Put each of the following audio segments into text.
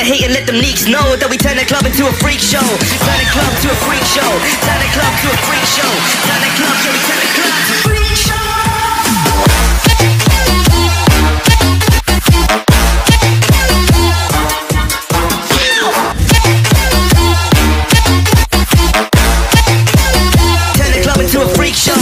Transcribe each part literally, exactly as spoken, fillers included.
hate and let them leaks know that we turn the club into a freak show. Turn the club to a freak show. Turn the club to a freak show. Turn the club, yeah, we turn the club to a freak show. To a freak show.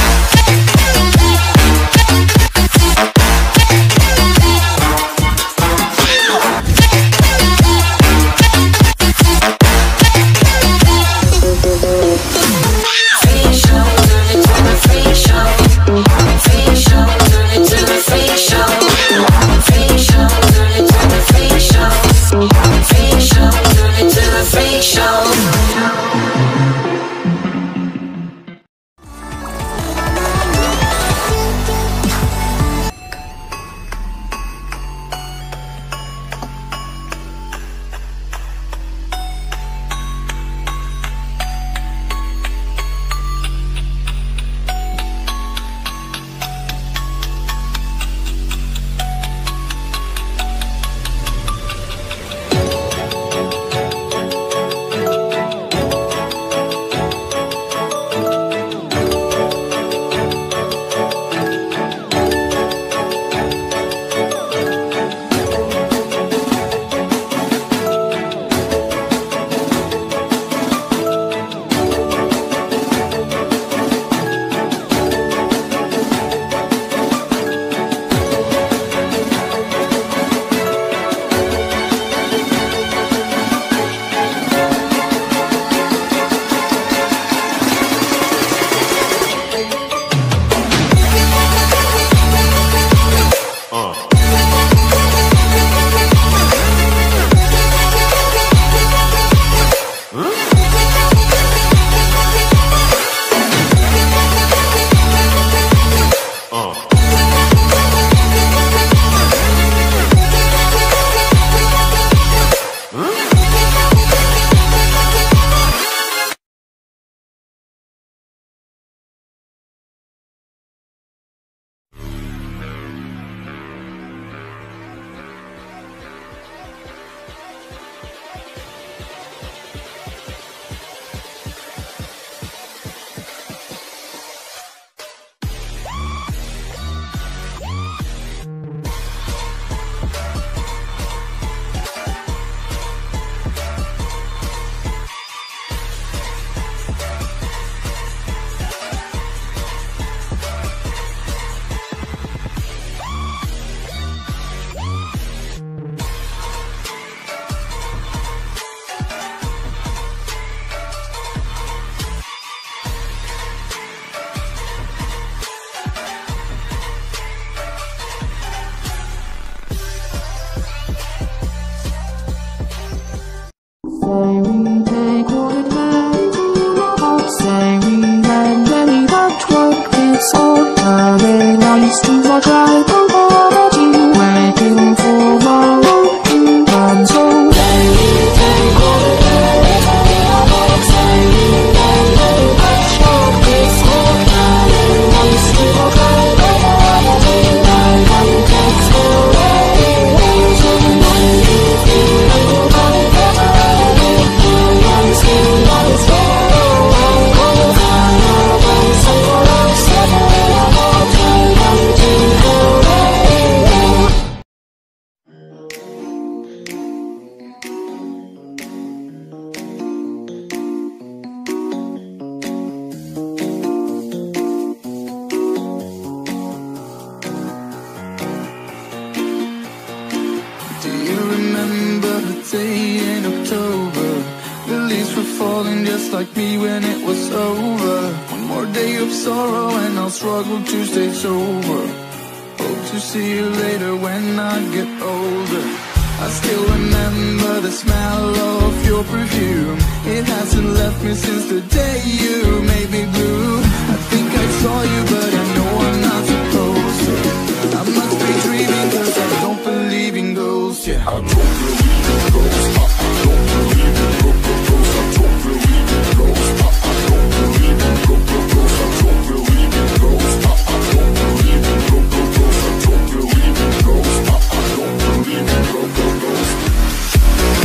Like me when it was over. One more day of sorrow and I'll struggle to stay sober. Hope to see you later when I get older. I still remember the smell of your perfume. It hasn't left me since the day you made me blue. I think I saw you but I know I'm not supposed to. I must be dreaming cause I don't believe in ghosts. Yeah, I don't believe in ghosts. I, I don't believe in ghosts. I don't believe in ghosts. I, I don't believe in ghosts. I don't believe in ghosts. I, I don't believe in ghosts. I don't believe in ghosts. I, I don't believe in ghosts.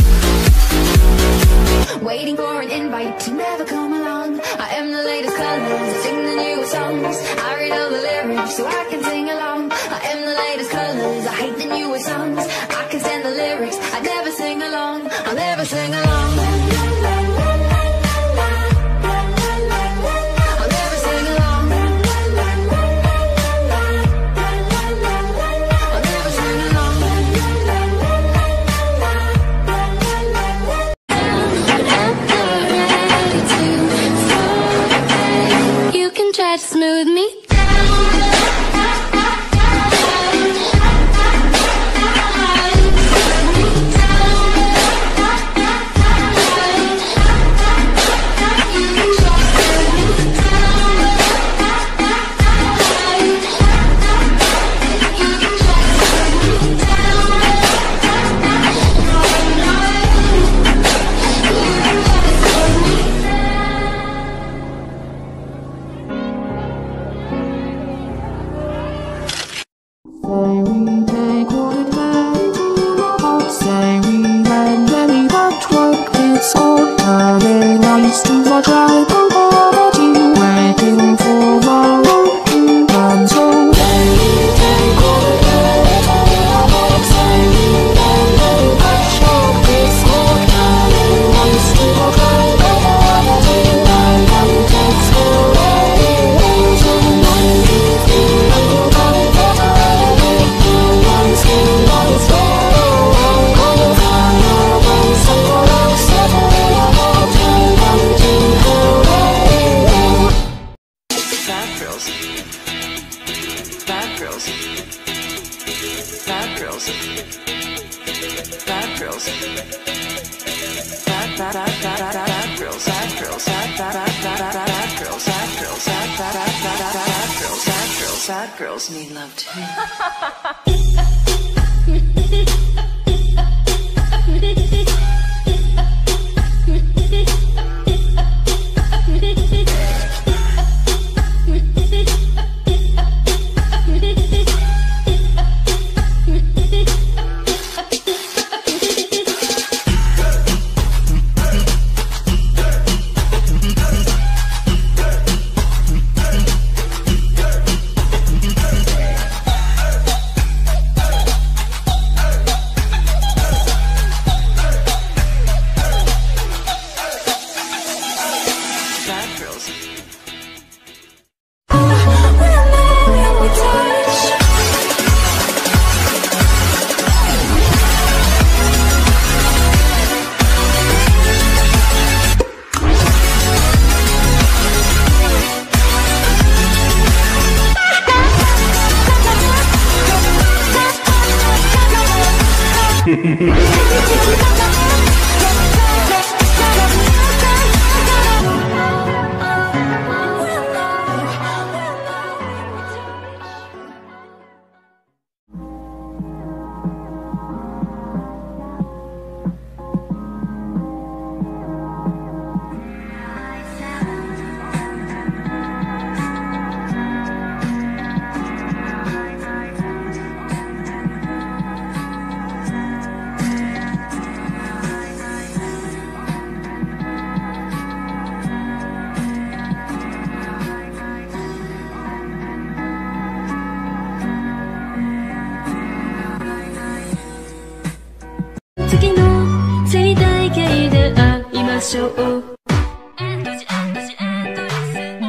white to never come along. I am the latest colors, I sing the newest songs. I read all the lyrics so I can sing along. I am the latest colors, I hate the newest songs. I can stand the lyrics, I never sing along. I'll never sing along. Try to smooth me Sad girls need love too.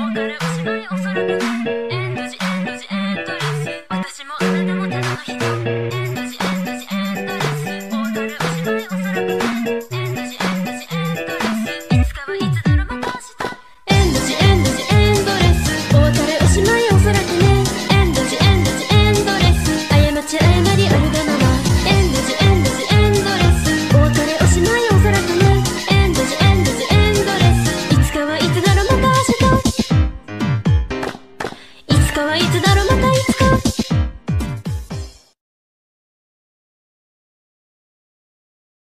Thank you.